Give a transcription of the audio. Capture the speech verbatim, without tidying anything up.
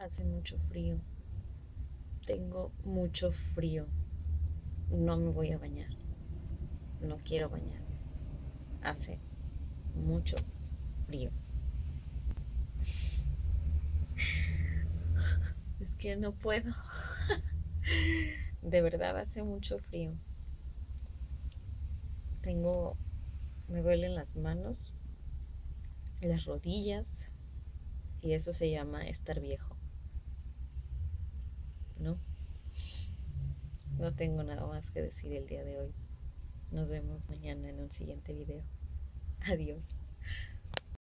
Hace mucho frío. Tengo mucho frío. No me voy a bañar. No quiero bañarme. Hace mucho frío. Es que no puedo. De verdad hace mucho frío. Tengo, me duelen las manos, las rodillas y eso se llama estar viejo. ¿No? No tengo nada más que decir el día de hoy. Nos vemos mañana en un siguiente video. Adiós.